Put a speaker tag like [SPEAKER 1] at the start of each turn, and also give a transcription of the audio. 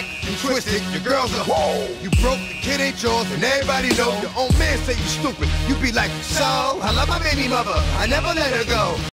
[SPEAKER 1] back and twisted. Your girl's a whoo. You broke, the kid ain't yours, and everybody know. Your own man say you stupid. You be like, so, I love my baby mother, I never let her go.